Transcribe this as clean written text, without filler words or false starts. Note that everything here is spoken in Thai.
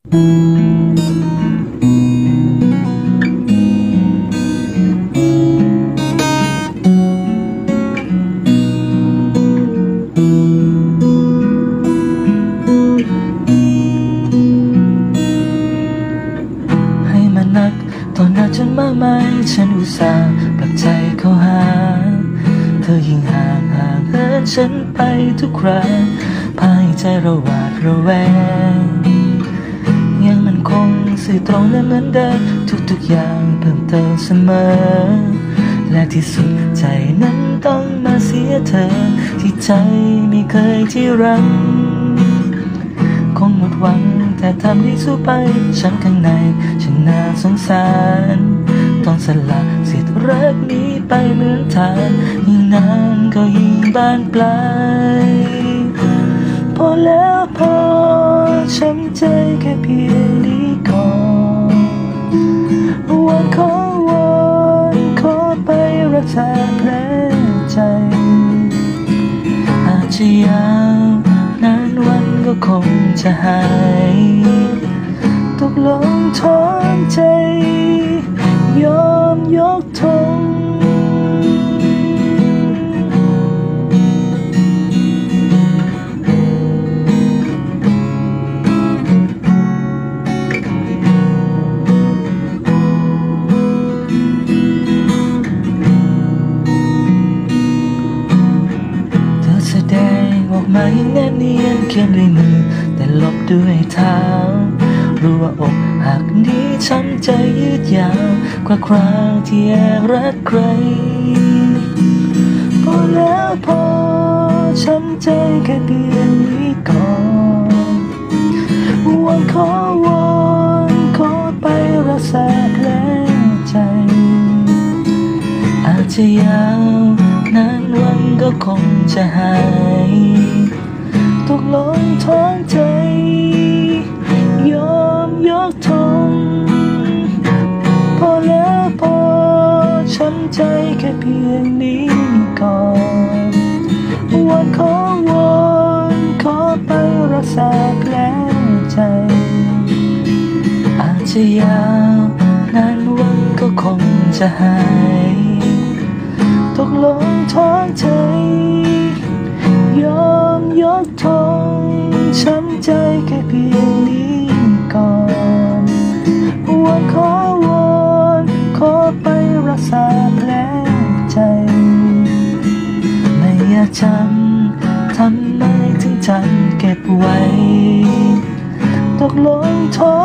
ให้มันนักตอนนักจนมากมายฉันอุตส่าห์ปรับใจเข้าหาเธอยิ่งห่างเหินฉันไปทุกครั้งภายใจเราหวาดระแวงยังมันคงสื่อตรงและเหมือนเดิมทุกอย่างเพิ่มเติมเสมอและที่สุดใจนั้นต้องมาเสียเธอที่ใจไม่เคยที่รักคงหมดหวังแต่ทำให้สู้ไปฉันข้างในฉันน่าสงสารต้องสละสิทธิ์รักนี้ไปเหมือนทางยิ่งนานก็ยิ่งบานปลายพอแล้วพอช้ำใจแค่เพียงนี้ก่อนวันขอวอนขอไปรักษาแผลใจอาจจะยาวนานวันก็คงจะหายตกลงถอนใจยอมยกธงแสดงออกมาอย่างแนบเนียนเขียนด้วยมือแต่ลบด้วยเท้ารู้ว่าอกหักนี้ช้ำใจยืดยาวกว่าคราวที่แอบรักใครพอแล้วพอช้ำใจแค่เพียงนี้ก่อนวันขอวอนขอไปรักษาแผลใจอาจจะยาวนานวันก็คงจะหายตกลงท้องใจยอมยกธงพอแล้วพอช้ำใจแค่เพียงนี้ก่อนวันขอวอนขอไปรักษาแผลใจอาจจะยาวนานวันก็คงจะหายตกลงท้องใจยอมยกธงช้ำใจแค่เพียงนี้ก่อนวันขอวอนขอไปรักษาแผลใจไม่อยากจำทำไมถึงจำเก็บไว้ตกลงท้อง